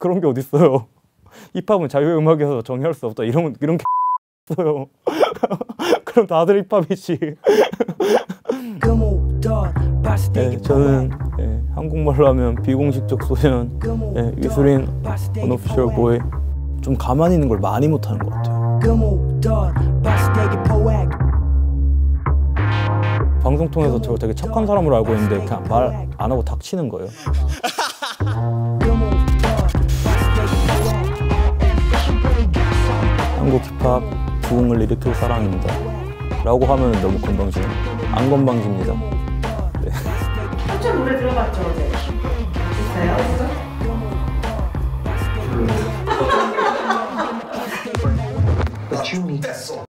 그런 게 어딨어요. 힙합은 자유의 음악이어서 정의할 수 없다 이런 게 없어요. 그럼 다들 힙합이지. 네, 저는 한국말로 하면 비공식적 소년, 이수린 언오피셜 보이. 좀 가만히 있는 걸 많이 못하는 것 같아요. 방송 통해서 저 되게 착한 사람으로 알고 있는데 그냥 말 안 하고 닥치는 거예요. 한국 힙합 부흥을 일으킬 사람입니다 라고 하면 너무 건방지네. 안 건방집니다. 네. 삼촌 노래 들어봤죠 어제? 있어요?